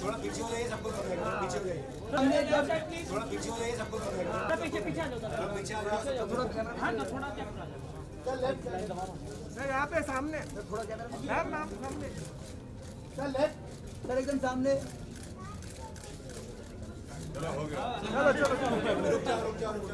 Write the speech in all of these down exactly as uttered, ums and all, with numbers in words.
थोड़ा पीछे हो जाइए, सबको कम रहेगा, पीछे हो जाइए, थोड़ा पीछे हो जाइए, सबको कम रहेगा, पीछे पीछे आ जाओ, थोड़ा पीछे आ जाओ, थोड़ा हाँ तो थोड़ा चल लेफ्ट सर, यहाँ पे सामने थोड़ा कैमरा सर, नाम सामने चल लेफ्ट सर, एकदम सामने चलो हो गया, चलो चलो चलो रुक जाओ रुक जाओ रुक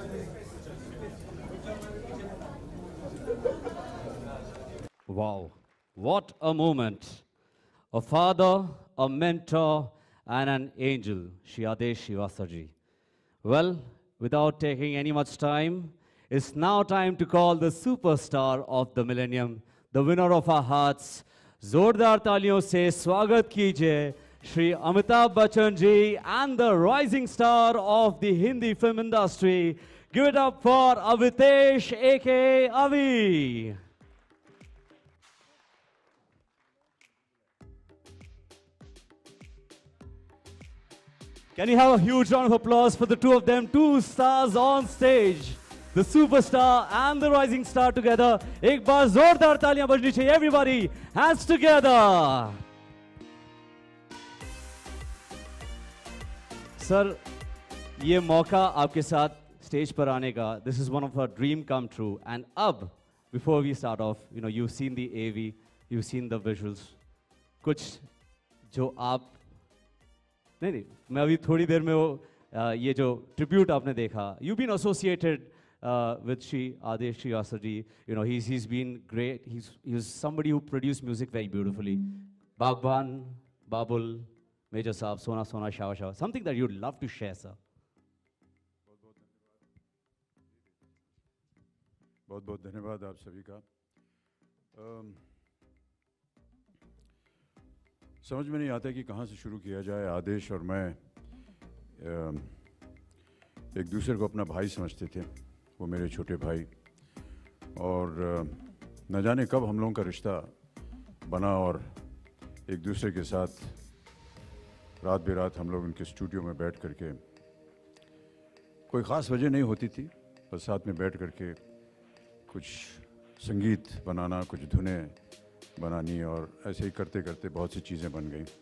जाओ। Wow, what a moment. A father, a mentor, and an angel, Shri Adesh Srivastava. Well, without taking any much time, it's now time to call the superstar of the millennium, the winner of our hearts. Zordar taaliyon se swagat kijiye Shri Amitabh Bachchan ji and the rising star of the Hindi film industry. Give it up for Avitesh aka Avi. Can you have a huge round of applause for the two of them, two stars on stage, the superstar and the rising star together. एक बार जोरदार तालियां बजनी चाहिए, everybody, hands together. Sir, ये मौका आपके साथ stage पर आने का, this is one of our dream come true. And अब, before we start off, you know, you've seen the A V, you've seen the visuals. कुछ जो आप नहीं नहीं मैं अभी थोड़ी देर में वो uh, ये जो ट्रिब्यूट आपने देखा, you've been associated uh, with Shri Adesh Srivastava ji. You know, he's he's been great. He's he's somebody who produced music very beautifully. Baghban, Babul, Major Saab, Sona Sona, Shawa Shawa. Something that you'd love to share, sir. बहुत बहुत धन्यवाद आप सभी का. um, समझ में नहीं आता कि कहाँ से शुरू किया जाए. आदेश और मैं एक दूसरे को अपना भाई समझते थे, वो मेरे छोटे भाई, और न जाने कब हम लोगों का रिश्ता बना और एक दूसरे के साथ रात बेरात हम लोग उनके स्टूडियो में बैठ करके, कोई ख़ास वजह नहीं होती थी, बस साथ में बैठ करके कुछ संगीत बनाना, कुछ धुनें बनानी, और ऐसे ही करते करते बहुत सी चीज़ें बन गई.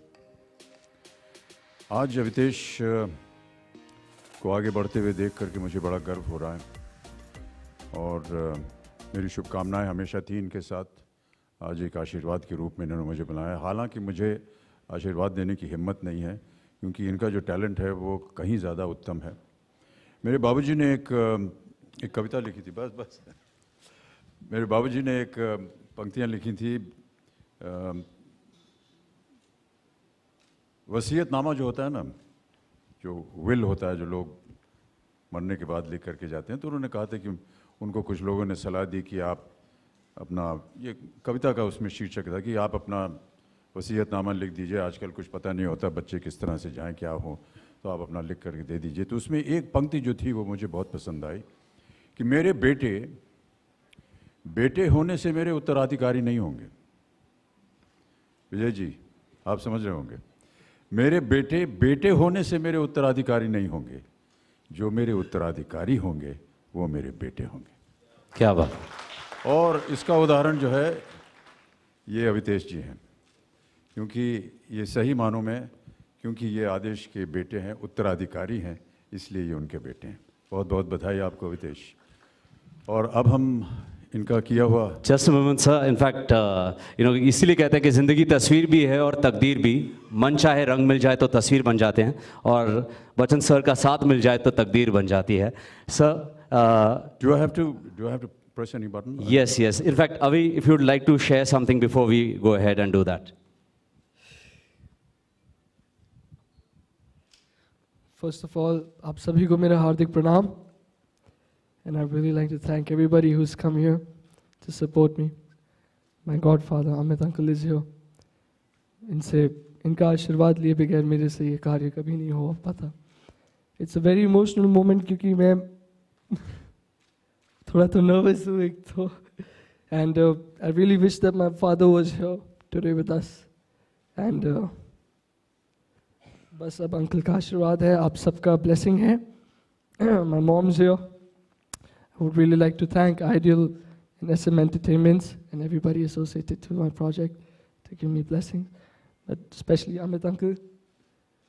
आज अवितेश को आगे बढ़ते हुए देख करके मुझे बड़ा गर्व हो रहा है, और मेरी शुभकामनाएं हमेशा थी इनके साथ. आज एक आशीर्वाद के रूप में इन्होंने मुझे बुलाया. हालांकि मुझे आशीर्वाद देने की हिम्मत नहीं है, क्योंकि इनका जो टैलेंट है वो कहीं ज़्यादा उत्तम है. मेरे बाबूजी ने एक एक कविता लिखी थी, बस बस मेरे बाबूजी ने एक पंक्तियाँ लिखी थी. वसीयतनामा जो होता है ना, जो विल होता है, जो लोग मरने के बाद लिख करके जाते हैं, तो उन्होंने कहा था कि उनको कुछ लोगों ने सलाह दी कि आप अपना, ये कविता का उसमें शीर्षक था कि आप अपना वसीयतनामा लिख दीजिए. आजकल कुछ पता नहीं होता बच्चे किस तरह से जाएं, क्या हो, तो आप अपना लिख करके दे दीजिए. तो उसमें एक पंक्ति जो थी वो मुझे बहुत पसंद आई कि मेरे बेटे बेटे होने से मेरे उत्तराधिकारी नहीं होंगे. विजय जी, आप समझ रहे होंगे, मेरे बेटे बेटे होने से मेरे उत्तराधिकारी नहीं होंगे, जो मेरे उत्तराधिकारी होंगे वो मेरे बेटे होंगे. क्या बात. और इसका उदाहरण जो है ये अवितेश जी हैं, क्योंकि ये सही मानों में, क्योंकि ये आदेश के बेटे हैं, उत्तराधिकारी हैं, इसलिए ये उनके बेटे हैं. बहुत बहुत बधाई आपको अवितेश. और अब हम इनका किया हुआ, just moment sir, in fact you know इसीलिए कहते हैं कि ज़िंदगी तस्वीर भी है और तकदीर भी. मन चाहे रंग मिल जाए तो तस्वीर बन जाते हैं, और बच्चन सर का साथ मिल जाए तो तकदीर बन जाती है. Sir, do I have to do I have to press any button? Yes yes. In fact अभी if you'd like to share something before we go ahead and do that. First of all, आप सभी को मेरा हार्दिक प्रणाम. And I'd really like to thank everybody who's come here to support me. My godfather, Amit uncle is here. इनसे इनका आशीर्वाद लिए बगैर मेरे से ये कार्य कभी नहीं हो पाता. It's a very emotional moment क्योंकि मैं थोड़ा तो nervous हूँ एक तो. And uh, I really wish that my father was here today with us. And uh, बस अब अंकल का आशीर्वाद है, आप सबका blessing है. My mom's here. I would really like to thank Ideal and S M Entertainments and everybody associated to my project to give me blessings, but especially Amit uncle.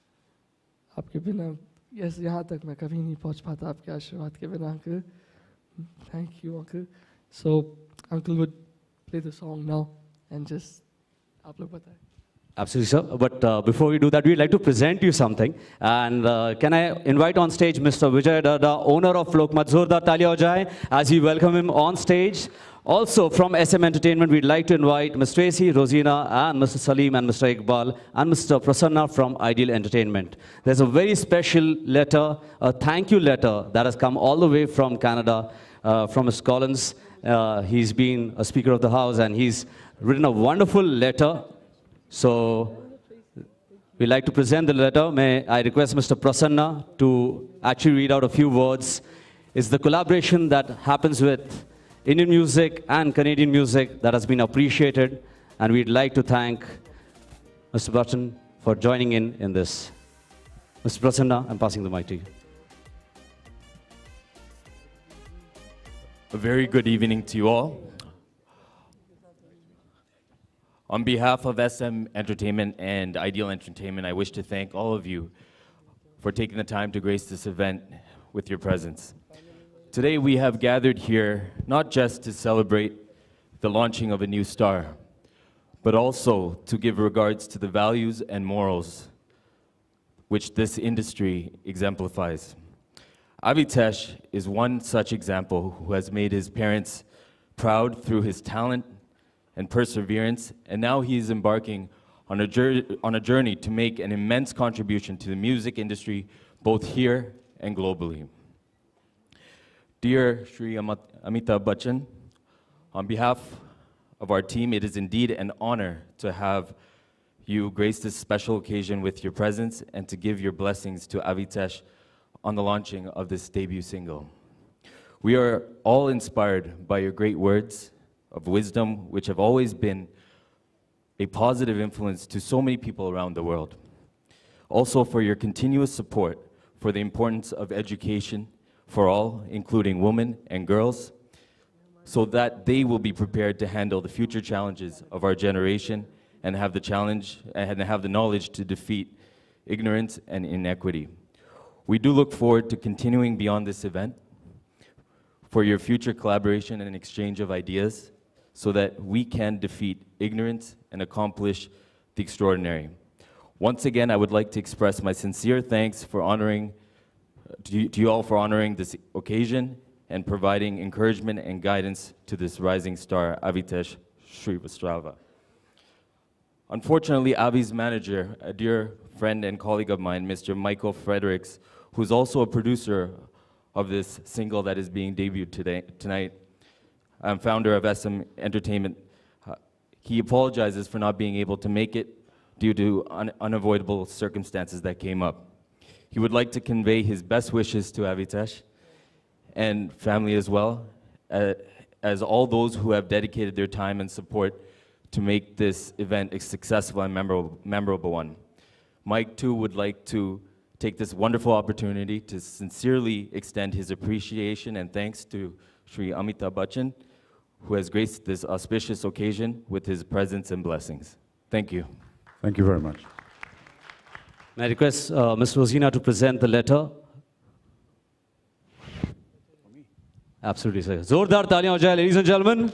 आपके बिना यस यहाँ तक मैं कभी नहीं पहुँच पाता आपके आशीर्वाद के बिना uncle. Thank you, uncle. So, uncle would play the song now and just आप लोग बताएं. Absolutely, sir. But uh, before we do that, we'd like to present you something. And uh, can I invite on stage Mister Vijay Dada, owner of Lokmat? Zordar Talia ho jaye as we welcome him on stage. Also from S M Entertainment, we'd like to invite Miss Tracy, Rosina, and Mister Salim, and Mister Iqbal, and Mister Prasanna from Ideal Entertainment. There's a very special letter, a thank you letter that has come all the way from Canada, uh, from Miss Collins. Uh, he's been a Speaker of the House, and he's written a wonderful letter. So, we'd like to present the letter. May I request Mister Prasanna to actually read out a few words. It's the collaboration that happens with Indian music and Canadian music that has been appreciated, and we'd like to thank Mister Button for joining in in this. Mister Prasanna, I'm passing the mic to you. A very good evening to you all. On behalf of S M Entertainment and Ideal Entertainment, I wish to thank all of you for taking the time to grace this event with your presence. Today we have gathered here not just to celebrate the launching of a new star, but also to give regards to the values and morals which this industry exemplifies. Avitesh is one such example who has made his parents proud through his talent and perseverance, and now he is embarking on a, on a journey to make an immense contribution to the music industry, both here and globally. Dear Shri Amitabh Bachchan, on behalf of our team, it is indeed an honor to have you grace this special occasion with your presence and to give your blessings to Avitesh on the launching of this debut single. We are all inspired by your great words of wisdom, which have always been a positive influence to so many people around the world. Also for your continuous support for the importance of education for all, including women and girls, so that they will be prepared to handle the future challenges of our generation and have the challenge and have the knowledge to defeat ignorance and inequity. We do look forward to continuing beyond this event for your future collaboration and exchange of ideas, so that we can defeat ignorance and accomplish the extraordinary. Once again, I would like to express my sincere thanks for honoring, to you, to you all for honoring this occasion and providing encouragement and guidance to this rising star, Avitesh Srivastrava. Unfortunately, Avi's manager, a dear friend and colleague of mine, Mister Michael Fredericks, who's also a producer of this single that is being debuted today, tonight, I'm founder of S M Entertainment. Uh, he apologizes for not being able to make it due to un unavoidable circumstances that came up. He would like to convey his best wishes to Avitesh and family as well, uh, as all those who have dedicated their time and support to make this event a successful and memorable, memorable one. Mike, too, would like to take this wonderful opportunity to sincerely extend his appreciation and thanks to Shri Amitabh Bachchan, who has graced this auspicious occasion with his presence and blessings. Thank you. Thank you very much. May I request uh, Miz Rosina to present the letter? Absolutely, sir. Zordar taaliyan ho jaye, ladies and gentlemen.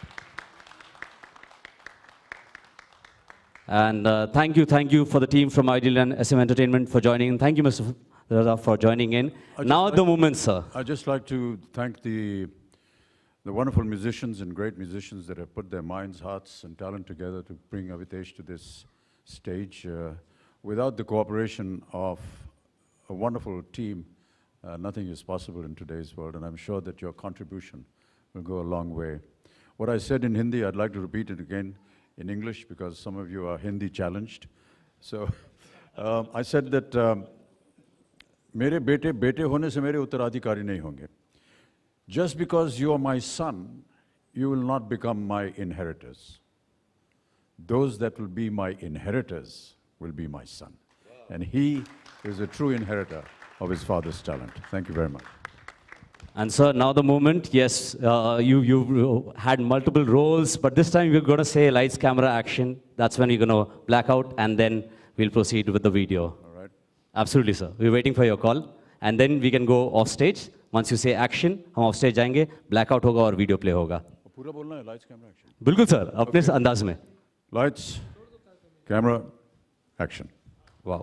And uh, thank you, thank you for the team from Ideal and S M Entertainment for joining in. Thank you, Mister Dada, for joining in. Now like, the moment, sir. I'd just like to thank the The wonderful musicians and great musicians that have put their minds, hearts, and talent together to bring Avitesh to this stage. Uh, without the cooperation of a wonderful team, uh, nothing is possible in today's world, and I'm sure that your contribution will go a long way. What I said in Hindi, I'd like to repeat it again in English, because some of you are Hindi challenged. So um, I said that um, mere bete bete hone se mere uttaradhikari nahi honge. Just because you are my son, you will not become my inheritors. Those that will be my inheritors will be my son. And he is a true inheritor of his father's talent. Thank you very much. And sir, now the moment, yes, uh, you, you had multiple roles, but this time you're going to say lights, camera, action. That's when you're going to black out, and then we'll proceed with the video. All right. Absolutely, sir. We're waiting for your call. And then we can go off stage. Once you say action, हम off stage जाएंगे, blackout होगा और video play होगा. पूरा बोलना है, lights, camera, action. बिल्कुल sir, अपने okay. अंदाज में. Lights, camera, action. Wow.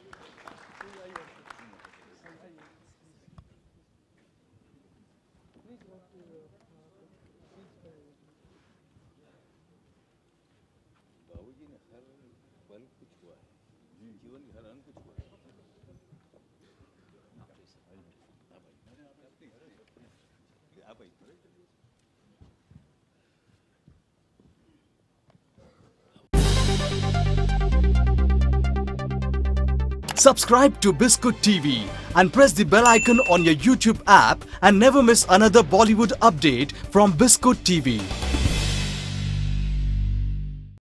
Subscribe to Biscuit T V and press the bell icon on your YouTube app and never miss another Bollywood update from Biscuit T V.